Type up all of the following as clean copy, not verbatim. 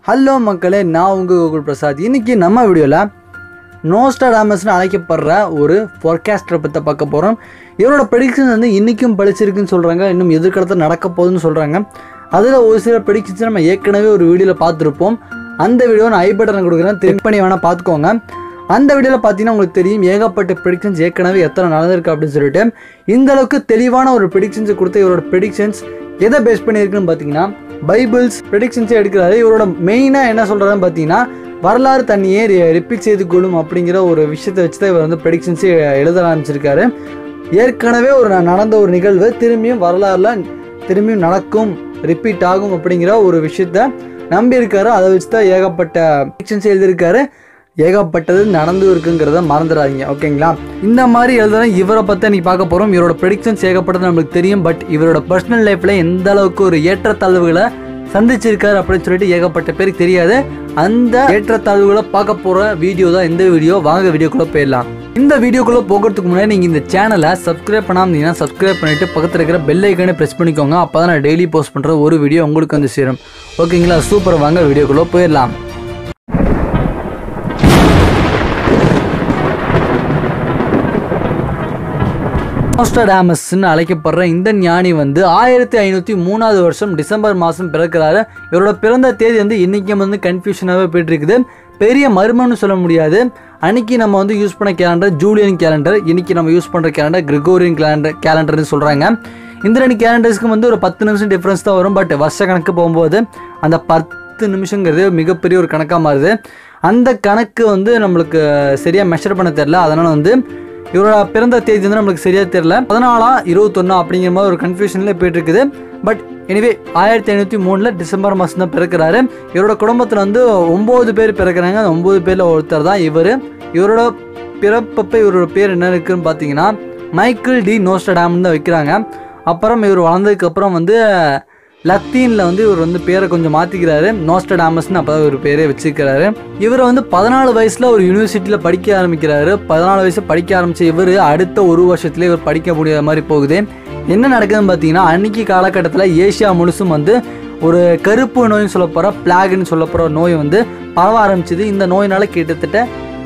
Hello மக்களே, நான் உங்கள் கோகுல் பிரசாத். இன்றைக்கி நம்ம வீடியோவில் நோஸ்டாடாமஸ்னு அழைக்கப்படுற ஒரு ஃபோர்காஸ்டரை பற்றி பார்க்க போகிறோம். இவரோட ப்ரெடிக்ஷன்ஸ் வந்து இன்றைக்கும் பழிச்சிருக்குன்னு சொல்கிறாங்க, இன்னும் எதிர்காலத்தில் நடக்க போகுதுன்னு சொல்கிறாங்க. அதில் ஒரு சில ப்ரெடிக்ஷன்ஸ் நம்ம ஏற்கனவே ஒரு வீடியோவில் பார்த்துருப்போம். அந்த வீடியோ நான் ஐ பட்டனை கொடுக்குறேன், திருப்பி பண்ணி வேணால் பார்த்துக்கோங்க. அந்த வீடியோவில் பார்த்தீங்கன்னா உங்களுக்கு தெரியும் ஏகப்பட்ட ப்ரெடிக்ஷன்ஸ் ஏற்கனவே எத்தனை நடந்திருக்கு அப்படின்னு சொல்லிட்டு. இந்த அளவுக்கு தெளிவான ஒரு ப்ரெடிக்ஷன்ஸை கொடுத்த இவரோட ப்ரெடிக்ஷன்ஸ் எதை பேஸ் பண்ணியிருக்குன்னு பார்த்தீங்கன்னா பைபிள்ஸ் ப்ரெடிக்ஷன்ஸே எடுக்கிறாரு. இவரோட மெயினாக என்ன சொல்கிறாருன்னு பார்த்தீங்கன்னா வரலாறு தண்ணியே ரிப்பீட் செய்து கொள்ளும் அப்படிங்கிற ஒரு விஷயத்தை வச்சு தான் இவர் வந்து ப்ரெடிக்ஷன்ஸே எழுத ஆரம்பிச்சிருக்காரு. ஏற்கனவே நடந்த ஒரு நிகழ்வு திரும்பியும் வரலாறுல திரும்பியும் நடக்கும், ரிப்பீட் ஆகும் அப்படிங்கிற ஒரு விஷயத்த நம்பியிருக்காரு. அதை வச்சு தான் ஏகப்பட்ட ப்ரெடிக்ஷன்ஸ் எழுதியிருக்காரு. ஏகப்பட்டது நடந்து இருக்குங்கிறத மறந்துடாதீங்க, ஓகேங்களா? இந்த மாதிரி எழுதுறேன். இவரை பற்றி இன்னைக்கு பார்க்க போகிறோம். இவரோட ப்ரெடிக்ஷன்ஸ் ஏகப்பட்டது நம்மளுக்கு தெரியும். பட் இவரோட பர்சனல் லைஃப்பில் எந்த அளவுக்கு ஒரு ஏற்றத்தாழ்வுகளை சந்திச்சிருக்காரு அப்படின்னு சொல்லிட்டு ஏகப்பட்ட பேருக்கு தெரியாது. அந்த ஏற்றத்தாழ்வுகளை பார்க்க போகிற வீடியோ தான் இந்த வீடியோ. வாங்க வீடியோக்குள்ளே போயிடலாம். இந்த வீடியோக்குள்ளே போகிறதுக்கு முன்னாடி நீங்கள் இந்த சேனலை சப்ஸ்கிரைப் பண்ணாமல் சப்ஸ்கிரைப் பண்ணிவிட்டு பக்கத்தில் இருக்கிற பெல் ஐக்கானே ப்ரெஸ் பண்ணிக்கோங்க. அப்போ தான் நான் டெய்லி போஸ்ட் பண்ணுற ஒரு வீடியோ உங்களுக்கு வந்து சேரும், ஓகேங்களா? சூப்பர், வாங்க வீடியோக்குள்ளே போயிடலாம். நோஸ்டாடாமஸ்ன்னு அழைக்கப்படுற இந்த ஞானி வந்து 1503 வருஷம் டிசம்பர் மாதம் பிறக்கிறாரு. இவரோட பிறந்த தேதி வந்து இன்றைக்கும் வந்து கன்ஃபியூஷனாகவே போயிட்டு இருக்குது. பெரிய மர்மம்னு சொல்ல முடியாது. அன்றைக்கி நம்ம வந்து யூஸ் பண்ண கேலண்டர் ஜூலியன் கேலண்டர், இன்றைக்கி நம்ம யூஸ் பண்ணுற கேலண்டர் கிரிகோரியன் கேலண்டர்னு சொல்கிறாங்க. இந்த ரெண்டு கேலண்டர்ஸ்க்கு வந்து ஒரு 10 நிமிஷம் டிஃப்ரென்ஸ் தான் வரும். பட் வருஷ கணக்கு போகும்போது அந்த 10 நிமிஷங்கிறது மிகப்பெரிய ஒரு கணக்காக மாறுது. அந்த கணக்கு வந்து நம்மளுக்கு சரியாக மெஷர் பண்ண தெரில. அதனால் வந்து இவரோட பிறந்த தேதி வந்து நம்மளுக்கு சரியாக தெரில. 14-21 அப்படிங்கிற மாதிரி ஒரு கன்ஃபியூஷன்லேயே போயிட்டு இருக்குது. பட் எனிவே 1503 டிசம்பர் மாதம் தான் பிறக்கிறாரு. இவரோட குடும்பத்தில் வந்து 9 பேர் பிறக்கிறாங்க. அந்த 9 பேரில் ஒருத்தர் தான் இவர். இவரோட பிறப்பப்போ இவரோட பேர் என்ன இருக்குதுன்னு பார்த்தீங்கன்னா மைக்கேல் டி நோஸ்டாடாம்னு தான் வைக்கிறாங்க. அப்புறம் இவர் வளர்ந்ததுக்கப்புறம் வந்து லத்தீனில் வந்து இவர் வந்து பேரை கொஞ்சம் மாற்றிக்கிறாரு, நோஸ்டாடாமஸ்னு அப்போ தான் இவர் பேரே வச்சுருக்கிறாரு. இவர் வந்து 14 வயசில் ஒரு யூனிவர்சிட்டியில் படிக்க ஆரம்பிக்கிறாரு. 14 வயசில் படிக்க ஆரம்பித்த இவர் அடுத்த ஒரு வருஷத்துலேயே இவர் படிக்க முடியாத மாதிரி போகுது. என்ன நடக்குதுன்னு பார்த்தீங்கன்னா அன்றைக்கி காலகட்டத்தில் ஏசியா முழுசும் வந்து ஒரு கருப்பு நோய்னு சொல்ல போகிற பிளாக்னு சொல்ல போகிற நோய் வந்து பரவ ஆரம்பிச்சிது. இந்த நோயினால் கிட்டத்தட்ட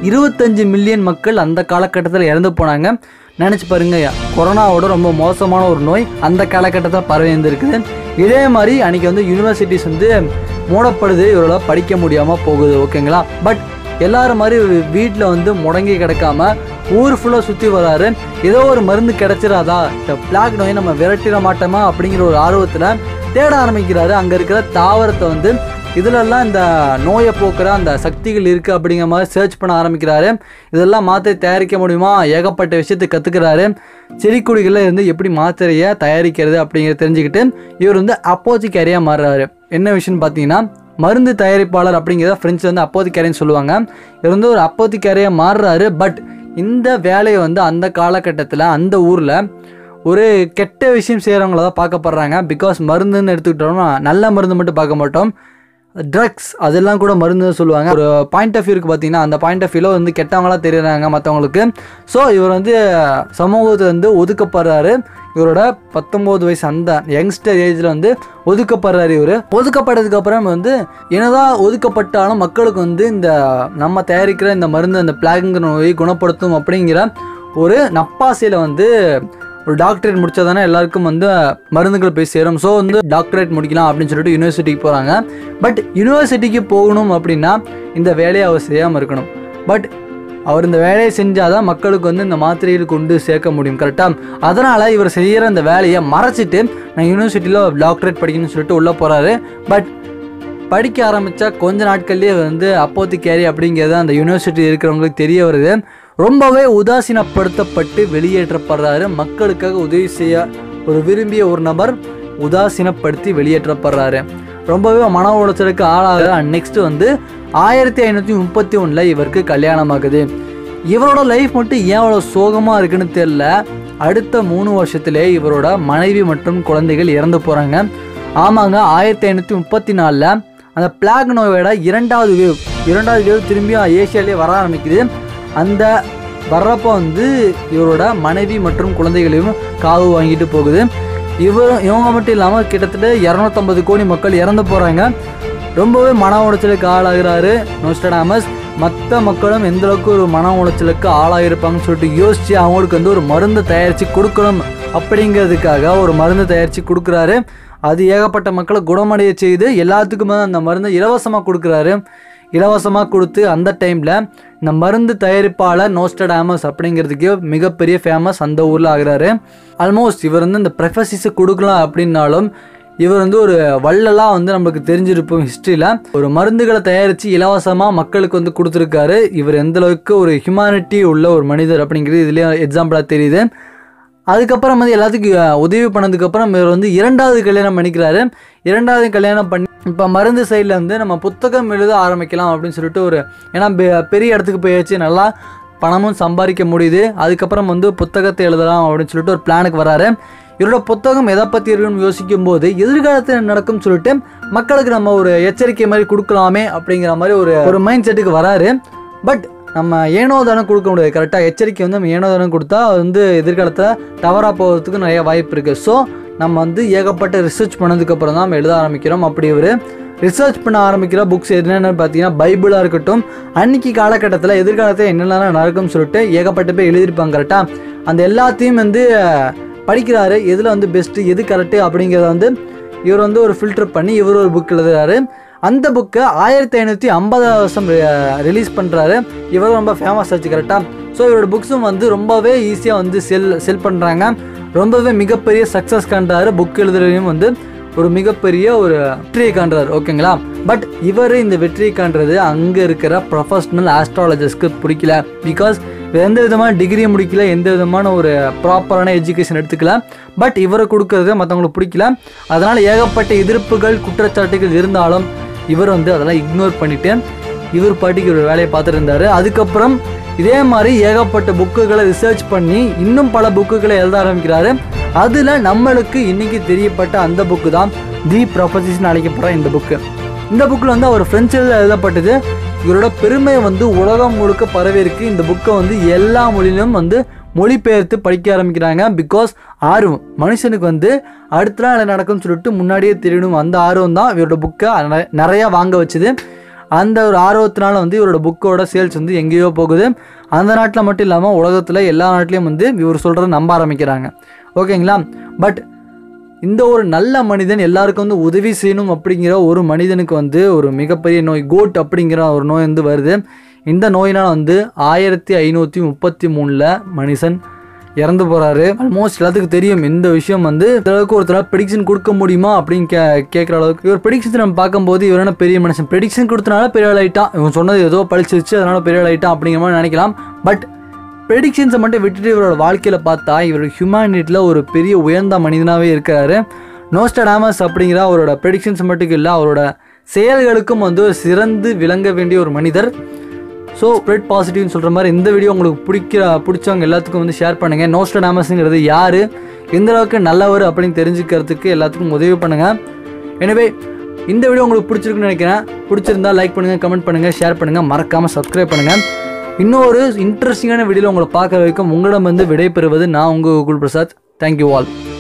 25 மில்லியன் மக்கள் அந்த காலகட்டத்தில் இறந்து போனாங்க. நினச்சி பாருங்க, கொரோனாவோட ரொம்ப மோசமான ஒரு நோய் அந்த காலகட்டத்தில் பரவி இருந்திருக்குது. இதே மாதிரி அன்றைக்கி வந்து யூனிவர்சிட்டிஸ் வந்து மூடப்படுது, இவரால் படிக்க முடியாமல் போகுது, ஓகேங்களா? பட் எல்லாரும் மாதிரி வீட்டில் வந்து முடங்கி கிடக்காம ஊர் ஃபுல்லாக சுற்றி வராரு. ஏதோ ஒரு மருந்து கிடைச்சிடாதா, இந்த பிளாக் நோயை நம்ம விரட்டிட மாட்டோமா அப்படிங்கிற ஒரு ஆர்வத்தில் தேட ஆரம்பிக்கிறாரு. அங்கே இருக்கிற தாவரத்தை வந்து இதிலெல்லாம் இந்த நோயை போக்குற அந்த சக்திகள் இருக்குது அப்படிங்கிற மாதிரி சர்ச் பண்ண ஆரம்பிக்கிறாரு. இதெல்லாம் மாத்திரை தயாரிக்க முடியுமா, ஏகப்பட்ட விஷயத்தை கற்றுக்கிறாரு. செடி கொடிகளில் இருந்து எப்படி மாத்திரையை தயாரிக்கிறது அப்படிங்கிறத தெரிஞ்சுக்கிட்டு இவர் வந்து அப்போத்திக்காரியாக மாறுறாரு. என்ன விஷயம்னு பார்த்தீங்கன்னா மருந்து தயாரிப்பாளர் அப்படிங்கிறத ஃப்ரெண்ட்ஸ் வந்து அப்போத்திக்காரின்னு சொல்லுவாங்க. இவர் வந்து ஒரு அப்போத்திக்காரியாக மாறுறாரு. பட் இந்த வேலையை வந்து அந்த காலகட்டத்தில் அந்த ஊரில் ஒரு கெட்ட விஷயம் செய்கிறவங்கள தான் பார்க்கப்படுறாங்க. பிகாஸ் மருந்துன்னு எடுத்துக்கிட்டோம்னா நல்ல மருந்து மட்டும் பார்க்க மாட்டோம், ட்ரக்ஸ் அதெல்லாம் கூட மருந்துன்னு சொல்லுவாங்க. ஒரு பாயிண்ட் ஆஃப் வியூக்கு பார்த்தீங்கன்னா அந்த பாயிண்ட் ஆஃப் வியூவில் வந்து கெட்டவங்களாக தெரியுறாங்க மற்றவங்களுக்கு. ஸோ இவர் வந்து சமூகத்தை வந்து ஒதுக்கப்படுறாரு. இவரோட 19 வயசு அந்த யங்ஸ்டர் ஏஜில் வந்து ஒதுக்கப்படுறாரு. இவர் ஒதுக்கப்பட்டதுக்கப்புறம் வந்து என்னதான் ஒதுக்கப்பட்டாலும் மக்களுக்கு வந்து இந்த நம்ம தயாரிக்கிற இந்த மருந்து அந்த பிளாக்ங்கிற நோயை குணப்படுத்தும் அப்படிங்கிற ஒரு நப்பாசையில் வந்து ஒரு டாக்டரேட் முடித்தா தானே எல்லாருக்கும் வந்து மருந்துகள் போய் சேரும். ஸோ வந்து டாக்டரேட் முடிக்கலாம் அப்படின்னு சொல்லிட்டு யூனிவர்சிட்டிக்கு போகிறாங்க. பட் யூனிவர்சிட்டிக்கு போகணும் அப்படின்னா இந்த வேலையை அவர் செய்யாமல் இருக்கணும். பட் அவர் இந்த வேலையை செஞ்சால் தான் மக்களுக்கு வந்து இந்த மாத்திரைகள் கொண்டு சேர்க்க முடியும், கரெக்டாக? அதனால் இவர் செய்கிற இந்த வேலையை மறைச்சிட்டு நான் யூனிவர்சிட்டியில் டாக்டரேட் படிக்கணும்னு சொல்லிட்டு உள்ளே போகிறாரு. பட் படிக்க ஆரம்பித்தா கொஞ்ச நாட்கள்லேயே வந்து அப்போத்திக்காரி அப்படிங்கிறது அந்த யூனிவர்சிட்டி இருக்கிறவங்களுக்கு தெரிய வருது. ரொம்பவே உதாசீனப்படுத்தப்பட்டு வெளியேற்றப்படுறாரு. மக்களுக்காக உதவி செய்ய ஒரு விரும்பிய ஒரு நபர் உதாசீனப்படுத்தி வெளியேற்றப்படுறாரு. ரொம்பவே மன உளைச்சலுக்கு ஆளாக நெக்ஸ்ட் வந்து 1531 இவருக்கு கல்யாணம் ஆகுது. இவரோட லைஃப் மட்டும் ஏன் அவ்வளோ சோகமாக இருக்குன்னு தெரியல. அடுத்த 3 வருஷத்துலேயே இவரோட மனைவி மற்றும் குழந்தைகள் இறந்து போகிறாங்க. ஆமாங்க, 1534 அந்த பிளாக் நோயோட இரண்டாவது வேவ் திரும்பியும் ஏசியாவிலே வர ஆரம்பிக்குது. அந்த வர்றப்போ வந்து இவரோட மனைவி மற்றும் குழந்தைகளையும் காவு வாங்கிட்டு போகுது. இவங்க மட்டும் இல்லாமல் கிட்டத்தட்ட 250 கோடி மக்கள் இறந்து போகிறாங்க. ரொம்பவே மன உளைச்சலுக்கு ஆளாகிறாரு நோஸ்ட்ராடமஸ். மற்ற மக்களும் எந்த அளவுக்கு ஒரு மன உளைச்சலுக்கு ஆளாகிருப்பாங்கன்னு சொல்லிட்டு யோசிச்சு அவங்களுக்கு வந்து ஒரு மருந்து தயாரித்து கொடுக்கணும் அப்படிங்கிறதுக்காக ஒரு மருந்து தயாரித்து கொடுக்குறாரு. அது ஏகப்பட்ட மக்களை குணமடைய செய்து எல்லாத்துக்குமே அந்த மருந்தை இலவசமாக கொடுக்குறாரு. இலவசமாக கொடுத்து அந்த டைமில் இந்த மருந்து தயாரிப்பாளர் நோஸ்ட்ராடமஸ் அப்படிங்கிறதுக்கே மிகப்பெரிய ஃபேமஸ் அந்த ஊரில் ஆகிறாரு. ஆல்மோஸ்ட் இவர் வந்து இந்த ப்ரொஃபசிஸை கொடுக்கலாம் அப்படின்னாலும் இவர் வந்து ஒரு வள்ளலாக வந்து நம்மளுக்கு தெரிஞ்சிருப்போம் ஹிஸ்ட்ரியில். ஒரு மருந்துகளை தயாரித்து இலவசமாக மக்களுக்கு வந்து கொடுத்துருக்காரு. இவர் எந்தளவுக்கு ஒரு ஹியூமானிட்டி உள்ள ஒரு மனிதர் அப்படிங்கிறது இதுலேயே எக்ஸாம்பிளாக தெரியுது. அதுக்கப்புறம் வந்து எல்லாத்துக்கும் உதவி பண்ணதுக்கப்புறம் இவர் வந்து 2வது கல்யாணம் பண்ணிக்கிறாரு. 2வது கல்யாணம் பண்ணி இப்போ மருந்து சைடில் வந்து நம்ம புத்தகம் எழுத ஆரம்பிக்கலாம் அப்படின்னு சொல்லிட்டு ஒரு ஏன்னா பெரிய இடத்துக்கு போயாச்சு, நல்லா பணமும் சம்பாதிக்க முடியுது. அதுக்கப்புறம் வந்து புத்தகத்தை எழுதலாம் அப்படின்னு சொல்லிட்டு ஒரு பிளானுக்கு வராரு. இவரோட புத்தகம் எதை பற்றி இருக்குன்னு யோசிக்கும் போது எதிர்காலத்தில் நடக்கும்னு சொல்லிட்டு மக்களுக்கு நம்ம ஒரு எச்சரிக்கை மாதிரி கொடுக்கலாமே அப்படிங்கிற மாதிரி ஒரு மைண்ட் செட்டுக்கு வராரு. பட் நம்ம ஏனோ தானே கொடுக்க முடியாது. கரெக்டாக எச்சரிக்கை வந்து நம்ம ஏனோ தானே கொடுத்தா அது வந்து எதிர்காலத்தில் தவறாக போகிறதுக்கு நிறைய வாய்ப்பு இருக்குது. ஸோ நம்ம வந்து ஏகப்பட்ட ரிசர்ச் பண்ணதுக்கப்புறம் தான் நம்ம எழுத ஆரம்பிக்கிறோம். அப்படி இவர் ரிசர்ச் பண்ண ஆரம்பிக்கிற புக்ஸ் என்னென்னு பார்த்தீங்கன்னா பைபிளாக இருக்கட்டும், அன்றைக்கி காலகட்டத்தில் எதிர்காலத்தில் என்னென்னலாம் நடக்கும்னு சொல்லிட்டு ஏகப்பட்ட பேர் எழுதியிருப்பாங்க. கரெக்டாக அந்த எல்லாத்தையும் வந்து படிக்கிறாரு. எதில் வந்து பெஸ்ட்டு எது கரெக்டு அப்படிங்கிறத வந்து இவர் வந்து ஒரு ஃபில்டர் பண்ணி இவர் ஒரு புக் எழுதுறாரு. அந்த புக்கை 1550 ரிலீஸ் பண்ணுறாரு. இவர் ரொம்ப ஃபேமஸ் ஆச்சு. கரெக்டாக ஸோ இவரோட புக்ஸும் வந்து ரொம்பவே ஈஸியாக வந்து செல் பண்ணுறாங்க. ரொம்பவே மிகப்பெரிய சக்ஸஸ் காண்றாரு. புக் எழுதுறதையும் வந்து ஒரு மிகப்பெரிய ஒரு வெற்றியை காண்றாரு. ஓகேங்களா? பட் இவர் இந்த வெற்றியை காண்றது அங்கே இருக்கிற ப்ரொஃபஷ்னல் ஆஸ்ட்ராலஜர்ஸ்க்கு பிடிக்கல. பிகாஸ் எந்த விதமான டிகிரி முடிக்கல, எந்த விதமான ஒரு ப்ராப்பரான எஜுகேஷன் எடுத்துக்கல. பட் இவரை கொடுக்கறது மற்றவங்களுக்கு பிடிக்கல. அதனால் ஏகப்பட்ட எதிர்ப்புகள் குற்றச்சாட்டுகள் இருந்தாலும் இவர் வந்து அதெல்லாம் இக்னோர் பண்ணிவிட்டு இவர் பாட்டிக்கு ஒரு வேலையை பார்த்துட்டு இருந்தார். அதுக்கப்புறம் இதே மாதிரி ஏகப்பட்ட புக்குகளை ரிசர்ச் பண்ணி இன்னும் பல புக்குகளை எழுத ஆரம்பிக்கிறாரு. அதில் நம்மளுக்கு இன்றைக்கி தெரியப்பட்ட அந்த புக்கு தான் தி ப்ரொஃபசிஸ்ன்னு அழைக்கப்படுற இந்த புக்கு. இந்த புக்கில் வந்து அவர் ஃப்ரெஞ்சில் எழுதப்பட்டது. இவரோட பெருமை வந்து உலகம் முழுக்க பரவிருக்கு. இந்த புக்கை வந்து எல்லா மொழியிலும் வந்து மொழிபெயர்த்து படிக்க ஆரம்பிக்கிறாங்க. பிகாஸ் ஆர்வம் மனுஷனுக்கு வந்து அடுத்த நாள் நடக்கும்னு சொல்லிட்டு முன்னாடியே தெரியணும். அந்த ஆர்வம் தான் இவரோட புக்கை நிறையா வாங்க வச்சுது. அந்த ஒரு ஆர்வத்தினால வந்து இவரோட புக்கோட சேல்ஸ் வந்து எங்கேயோ போகுது. அந்த நாட்டில் மட்டும் இல்லாமல் உலகத்தில் எல்லா நாட்டிலையும் வந்து இவர் சொல்கிறத நம்ப ஆரம்பிக்கிறாங்க. ஓகேங்களா? பட் இந்த ஒரு நல்ல மனிதன் எல்லாருக்கும் வந்து உதவி செய்யணும் அப்படிங்கிற ஒரு மனிதனுக்கு வந்து ஒரு மிகப்பெரிய நோய் கோட் அப்படிங்கிற ஒரு நோய் வந்து வருது. இந்த நோயினால் வந்து 1533 மனுஷன் இறந்து போகிறாரு. ஆல்மோஸ்ட் எல்லாத்துக்கும் தெரியும் இந்த விஷயம் வந்து அளவுக்கு ஒருத்தர் ப்ரெடிக்ஷன் கொடுக்க முடியுமா அப்படின்னு கேட்குற அளவுக்கு இவர் ப்ரெடிக்ஷன் நம்ம பார்க்கும்போது இவர் என்ன பெரிய மனுஷன், ப்ரெடிக்ஷன் கொடுத்தனால பெரிய ஆளாயிட்டான், இவன் சொன்னது ஏதோ பழிச்சிருச்சு அதனால பெரிய ஆளாயிட்டான் அப்படிங்கிற மாதிரி நினைக்கலாம். பட் ப்ரெடிக்ஷன்ஸை மட்டும் விட்டுட்டு இவரோட வாழ்க்கையில் பார்த்தா இவர் ஹியூமனிட்டியில் ஒரு பெரிய உயர்ந்த மனிதனாகவே இருக்கிறாரு. நோஸ்ட்ராடமஸ் அப்படிங்கிற அவரோட ப்ரெடிக்ஷன்ஸ் மட்டும் இல்லை, அவரோட செயல்களுக்கும் வந்து சிறந்து விளங்க வேண்டிய ஒரு மனிதர். ஸோ ஸ்ப்ரெட் பாசிட்டிவ்னு சொல்கிற மாதிரி இந்த வீடியோ உங்களுக்கு பிடிச்சவங்க எல்லாத்துக்கும் வந்து ஷேர் பண்ணுங்கள். நோஸ்ட்ராடமஸ்ங்கிறது யார், எந்த அளவுக்கு நல்லவர் அப்படின்னு தெரிஞ்சுக்கிறதுக்கு எல்லாத்துக்கும் உதவி பண்ணுங்கள். எனவே இந்த வீடியோ உங்களுக்கு பிடிச்சிருக்குன்னு நினைக்கிறேன். பிடிச்சிருந்தா லைக் பண்ணுங்கள், கமெண்ட் பண்ணுங்கள், ஷேர் பண்ணுங்கள், மறக்காமல் சப்ஸ்கிரைப் பண்ணுங்கள். இன்னொரு இன்ட்ரெஸ்டிங்கான வீடியோவில் உங்களை பார்க்க வைக்கும் உங்களிடம் வந்து விடைபெறுவது நான் உங்கள் கோகுல் பிரசாத். Thank you all.